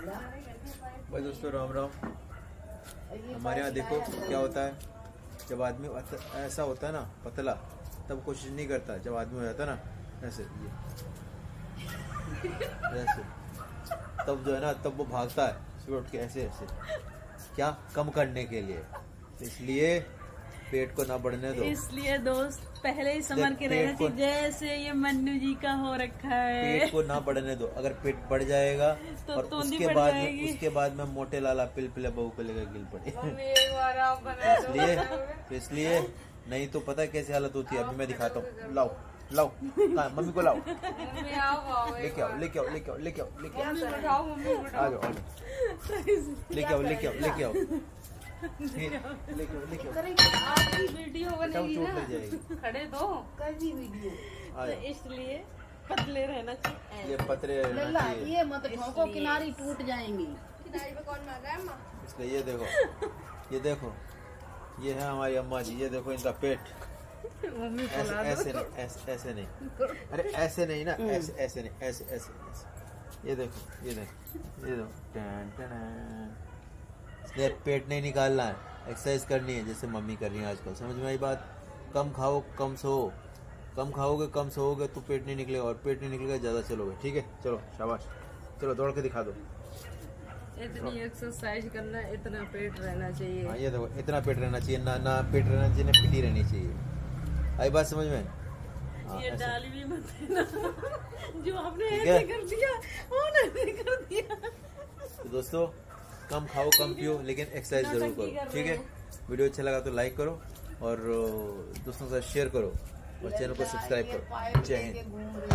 भाई दोस्तों राम राम। हमारे यहाँ देखो क्या होता है, जब आदमी ऐसा होता है ना पतला, तब कोशिश नहीं करता। जब आदमी हो जाता है ना ऐसे ऐसे, तब जो है ना तब वो भागता है सुबह उठ के ऐसे ऐसे, क्या कम करने के लिए। इसलिए पेट को ना बढ़ने दो। इसलिए दोस्त पहले ही समझ के रहना चाहिए, जैसे ये मन्नू जी का हो रखा है। पेट को ना बढ़ने दो। अगर पेट बढ़ जाएगा तो और उसके बाद में मोटे लाला पिल पिले बहू को लेकर गिल पड़े। इसलिए नहीं तो पता है कैसी हालत होती है। अभी मैं दिखाता हूँ। लाओ लाओ, मम्मी को लाओ, लेके आओ लेके आओ लेके आओ लेके आओ लेके आओ, आ जाओ लेके आओ लेके आओ लेके आओ वीडियो बनेगी ना, खड़े दो कभी वीडियो, तो इसलिए पतले रहना चाहिए। ये पतले रहना चाहिए। ये मत ठोको, किनारी टूट जाएंगी। किनारी पे कौन मार रहा है अम्मा? इसलिए ये देखो ये है हमारी अम्मा जी। ये देखो इनका पेट ऐसे नहीं, अरे ऐसे नहीं ना, ऐसे नहीं, ऐसे ऐसे ऐसे। ये देखो ये देखो इसलिए पेट नहीं निकालना है, एक्सरसाइज करनी है जैसे मम्मी कर रही है आजकल। समझ में आई बात? कम खाओ कम सो, कम खाओगे कम सोओगे तो पेट नहीं निकलेगा, और पेट नहीं निकलेगा ज्यादा चलोगे। ठीक है, चलो शाबाश, चलो दौड़ के दिखा दो। इतनी एक्सरसाइज करना, इतना पेट रहना चाहिए। हाँ ये देखो, इतना पेट रहना चाहिए, ना पेट रहना चाहिए, ना पिटी रहनी चाहिए। आई बात समझ में? ये डाली भी मत देना जो आपने ऐसे कर दिया, ऐसे कर दिया। तो दोस्तों कम खाओ कम पियो, लेकिन एक्सरसाइज जरूर करो। ठीक है, वीडियो अच्छा लगा तो लाइक करो और दोस्तों के साथ शेयर करो और चैनल को सब्सक्राइब करो। जय हिंद।